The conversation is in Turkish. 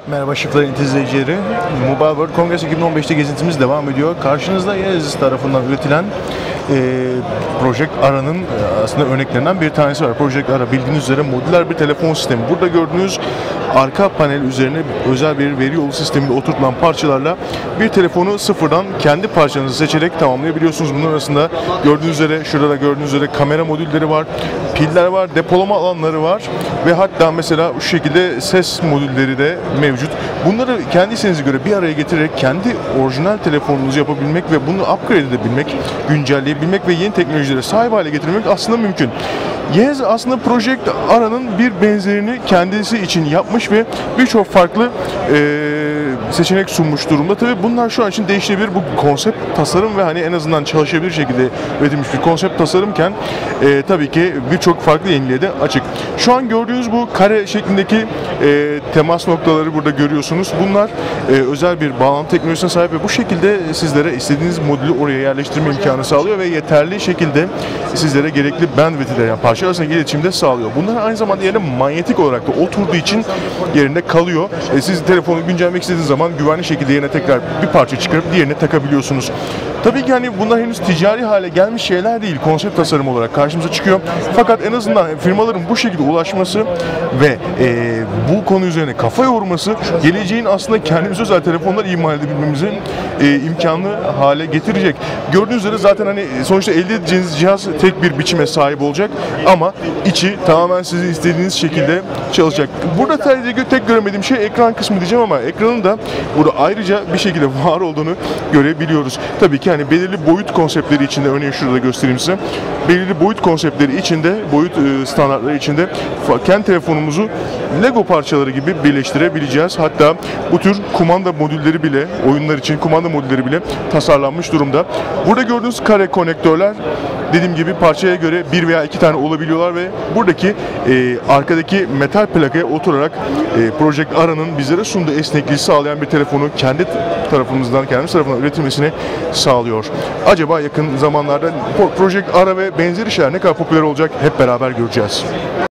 Merhaba Shift'lerin izleyicileri. Mobile World Congress 2015'te gezintimiz devam ediyor. Karşınızda Genesis tarafından üretilen Project Ara'nın aslında örneklerinden bir tanesi var. Project Ara bildiğiniz üzere modüler bir telefon sistemi. Burada gördüğünüz arka panel üzerine özel bir veri yolu sistemiyle oturtulan parçalarla bir telefonu sıfırdan kendi parçanızı seçerek tamamlayabiliyorsunuz. Bunun arasında gördüğünüz üzere, şurada da gördüğünüz üzere kamera modülleri var, piller var, depolama alanları var ve hatta mesela şu şekilde ses modülleri de mevcut. Bunları kendi isteğinize göre bir araya getirerek kendi orijinal telefonunuzu yapabilmek ve bunu upgrade edebilmek, güncelleyebilmek ve yeni teknolojilere sahip hale getirmek aslında mümkün. Genesis aslında Project Ara'nın bir benzerini kendisi için yapmış ve birçok farklı seçenek sunmuş durumda. Tabii bunlar şu an için değişebilir. Bu konsept tasarım ve hani en azından çalışabilir şekilde üretilmiş bir konsept tasarımken tabii ki birçok farklı yeniliğe de açık. Şu an gördüğünüz bu kare şeklindeki temas noktaları burada görüyorsunuz. Bunlar özel bir bağlantı teknolojisine sahip ve bu şekilde sizlere istediğiniz modülü oraya yerleştirme imkanı sağlıyor ve yeterli şekilde sizlere gerekli bandwidth'i de yani parça arasındaki iletişimde sağlıyor. Bunlar aynı zamanda yerine manyetik olarak da oturduğu için yerinde kalıyor. Siz telefonu güncellemek istediğiniz zaman güvenli şekilde yerine tekrar bir parça çıkarıp diğerine takabiliyorsunuz. Tabii ki hani bunlar henüz ticari hale gelmiş şeyler değil. Konsept tasarım olarak karşımıza çıkıyor. Fakat en azından firmaların bu şekilde ulaşması ve bu konu üzerine kafa yorması geleceğin aslında kendimize özel telefonlar imal edebilmemizin imkanı hale getirecek. Gördüğünüz üzere zaten hani sonuçta elde edeceğiniz cihaz tek bir biçime sahip olacak ama içi tamamen sizin istediğiniz şekilde çalışacak. Burada tek göremediğim şey ekran kısmı diyeceğim ama ekranın da burada ayrıca bir şekilde var olduğunu görebiliyoruz. Tabii ki hani belirli boyut konseptleri içinde, örneğin şurada göstereyim size. Belirli boyut konseptleri içinde, boyut standartları içinde kendi telefonumuzu Lego parçaları gibi birleştirebileceğiz. Hatta bu tür kumanda modülleri bile, oyunlar için kumanda modülleri bile tasarlanmış durumda. Burada gördüğünüz kare konektörler dediğim gibi parçaya göre bir veya iki tane olabiliyorlar ve buradaki arkadaki metal plakaya oturarak Project Ara'nın bizlere sunduğu esnekliği sağlayan bir telefonu kendimiz tarafından üretilmesini sağlıyor. Acaba yakın zamanlarda Project Ara ve benzeri şeyler ne kadar popüler olacak hep beraber göreceğiz.